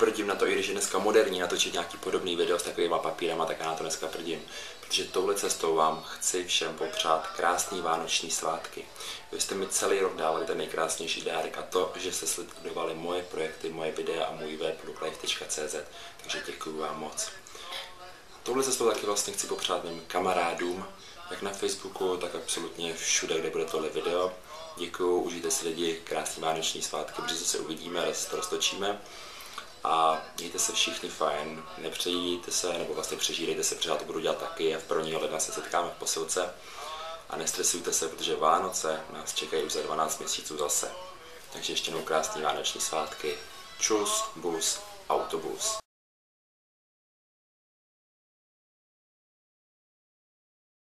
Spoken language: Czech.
prdím na to, i když je dneska moderní natočit nějaký podobný video s takovýma papírama, tak já na to dneska prdím. Protože touhle cestou vám chci všem popřát krásný vánoční svátky. Vy jste mi celý rok dávali ten nejkrásnější dárek a to, že jste sledovali moje projekty, moje videa a můj web looklife.cz, takže děkuju vám moc. Touhle cestou taky vlastně chci popřát mým kamarádům, jak na Facebooku, tak absolutně všude, kde bude tohle video. Děkuju, užijte si lidi, krásný vánoční svátky, brzy se uvidíme, raz to roztočíme. A mějte se všichni fajn, nepřejíte se, nebo vlastně přežírejte se, protože já to budu dělat taky a v 1. ledna se setkáme v posilce. A nestresujte se, protože Vánoce nás čekají už za 12 měsíců zase. Takže ještě jednou krásný vánoční svátky. Čus, bus, autobus.